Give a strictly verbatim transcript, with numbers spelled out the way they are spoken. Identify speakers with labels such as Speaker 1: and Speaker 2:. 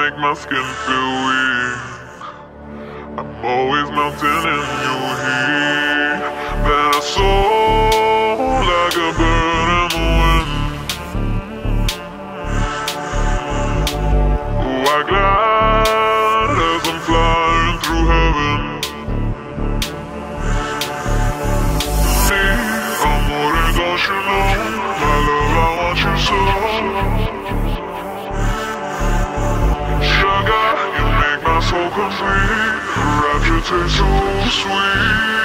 Speaker 1: make my skin feel weak. I'm always melting in your heat. Then I soar like a bird in the wind. Oh, I glide as I'm flying through heaven. Me, amore, don't you know? My love, I want you so. Sugar, you make my soul complete. Rapture tastes so sweet.